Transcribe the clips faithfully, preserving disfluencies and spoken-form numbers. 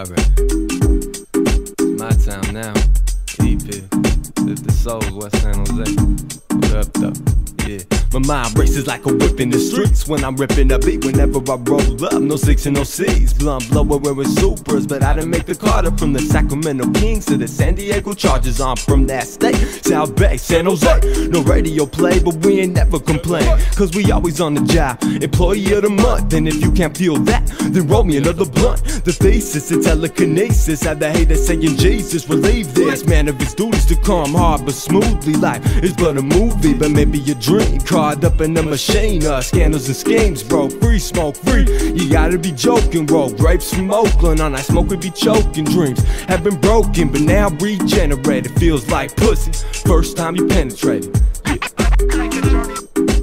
Alright, it's my time now. E P, Lift the Souls, West San Jose. What up, though? Yeah. My mind races like a whip in the streets when I'm ripping a beat. Whenever I roll up, no six and no C's. Blunt blower wearing supers, but I didn't make the Carter. From the Sacramento Kings to the San Diego Chargers. I'm from that state, South Bay, San Jose. No radio play, but we ain't never complain, cause we always on the job. Employee of the month, and if you can't feel that, then roll me another blunt. The thesis is telekinesis, have the haters saying Jesus relieve this man of his duties to come hard but smoothly. Life is but a movie, but maybe a dream caught up in the machine. Uh, scandals and schemes, bro, free smoke, free. You gotta be joking, bro. Grapes from Oakland, on that smoke would be choking. Dreams have been broken, but now regenerated. Feels like pussy, first time you penetrated. Yeah. Take a journey,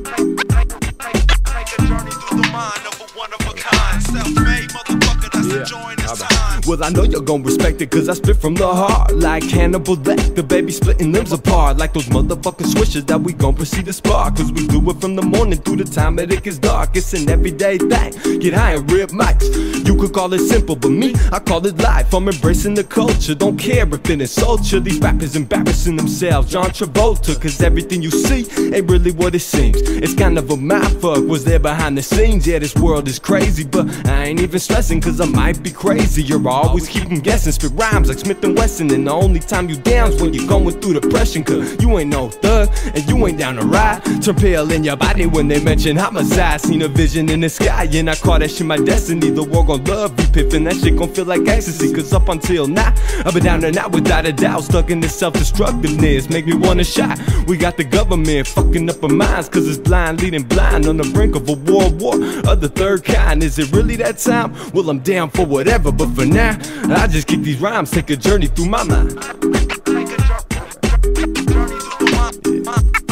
take a journey through the mind of a one of a kind, self-made motherfucker that's Yeah. enjoying his Alright. time. Well, I know you're gon' respect it, cause I spit from the heart. Like Hannibal Lecter, baby, splitting limbs apart. Like those motherfucking switches that we gon' proceed to spark. Cause we do it from the morning through the time that it gets dark. It's an everyday thing, get high and rip mics. You could call it simple, but me, I call it life. I'm embracing the culture, don't care if it insults you. These rappers embarrassing themselves, John Travolta. Cause everything you see ain't really what it seems. It's kind of a mindfuck, was there behind the scenes. Yeah, this world is crazy, but I ain't even stressing, cause I might be crazy. You're always keeping guessing, spit rhymes like Smith and Wesson. And the only time you down's when you're going through depression, cause you ain't no thug, and you ain't down to ride. Turn pale in your body when they mention homicide. Seen a vision in the sky, and I call that shit my destiny. The world gon' love you, piffin', that shit gon' feel like ecstasy. Cause up until now, I've been down and out without a doubt. Stuck in this self-destructiveness, make me wanna shot. We got the government fucking up our minds, cause it's blind leading blind on the brink of a world war of the third kind. Is it really that time? Well, I'm down for whatever, but for now, I just kick these rhymes, take a journey through my mind. Take a journey through the mind,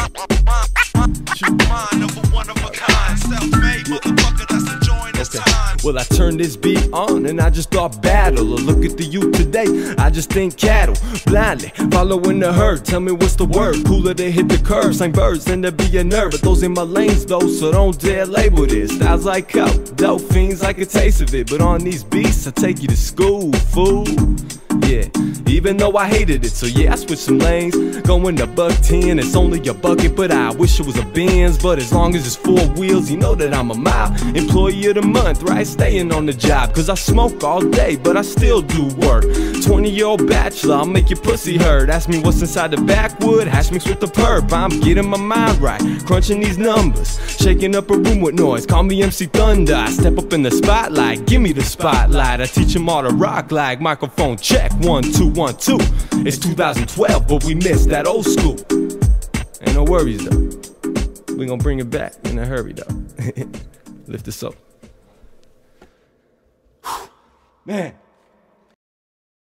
mind of a one of a kind, self-made motherfucker that's enjoying his Okay. time. Well, I turn this beat on and I just thought battle. Or look at the youth today, I just think cattle. Blindly following the herd, tell me what's the word. Cooler to hit the curve, same birds than to be a nerd. But those ain't my lanes though, so don't dare label this. Styles like coke, dope fiends like a taste of it. But on these beats, I take you to school, fool. Yeah, even though I hated it, so yeah, I switched some lanes. Going to buck ten, it's only a bucket, but I wish it was a Benz. But as long as it's four wheels, you know that I'm a mile. Employee of the month, right? Staying on the job, cause I smoke all day, but I still do work. twenty year old bachelor, I'll make your pussy hurt. Ask me what's inside the backwood, hash mixed with the perp. I'm getting my mind right, crunching these numbers, shaking up a room with noise. Call me M C Thunder, I step up in the spotlight, give me the spotlight. I teach them all to rock like microphone check, one, two, one, two. It's two thousand twelve, but we missed that old school. Ain't no worries though, we gon' bring it back in a hurry though. Lift this up. Man.